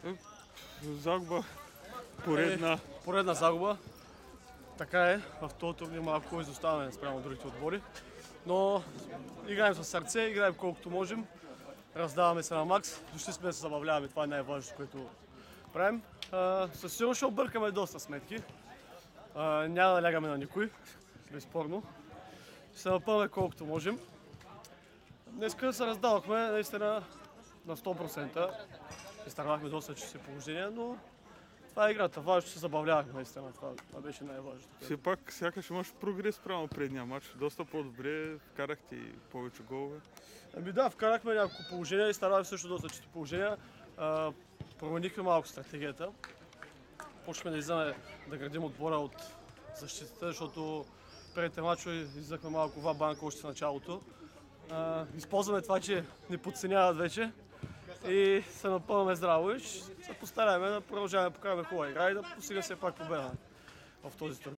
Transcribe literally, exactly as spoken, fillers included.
Загуба. Поредна. Е, поредна загуба. Така е, в този турнир малко изоставаме спрямо другите отбори. Но играем с сърце, играем колкото можем. Раздаваме се на макс. Дошли сме да се забавляваме. Това е най-важното, което правим. А, със сигурност ще объркаме доста сметки. А, няма да лягаме на никой. Безспорно. Ще се напълваме колкото можем. Днеска се раздавахме наистина на сто процента. Изтървахме доста чисти положения, но това е играта. Важно, че се забавлявахме наистина. Това, това беше най-важното. Все пак сякаш имаш прогрес прямо предния матч. Доста по-добре, вкарахте и повече голове. Ами да, вкарахме няколко положения и старахме също доста чисти положения. А, променихме малко стратегията. Почнахме да излизаме да градим отбора от защитата, защото предните мачове излизахме малко ва банка още в началото. А, използваме това, че ни подценяват вече и се напълваме здраво и ще се постараем да продължаваме да покараме хубава игра и да постигаме все пак победа в този турнир.